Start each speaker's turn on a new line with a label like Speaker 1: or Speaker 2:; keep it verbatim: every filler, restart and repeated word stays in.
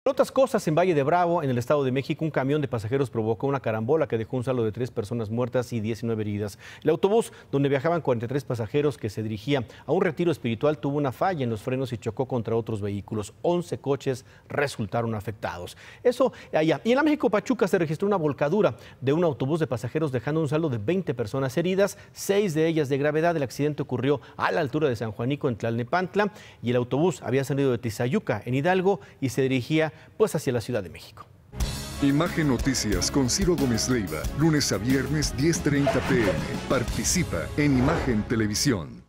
Speaker 1: En otras cosas, en Valle de Bravo, en el Estado de México, un camión de pasajeros provocó una carambola que dejó un saldo de tres personas muertas y diecinueve heridas. El autobús, donde viajaban cuarenta y tres pasajeros que se dirigía a un retiro espiritual, tuvo una falla en los frenos y chocó contra otros vehículos. once coches resultaron afectados. Eso allá. Y en la México Pachuca se registró una volcadura de un autobús de pasajeros dejando un saldo de veinte personas heridas, seis de ellas de gravedad. El accidente ocurrió a la altura de San Juanico, en Tlalnepantla, y el autobús había salido de Tizayuca, en Hidalgo, y se dirigía pues hacia la Ciudad de México.
Speaker 2: Imagen Noticias con Ciro Gómez Leiva, lunes a viernes diez treinta p m Participa en Imagen Televisión.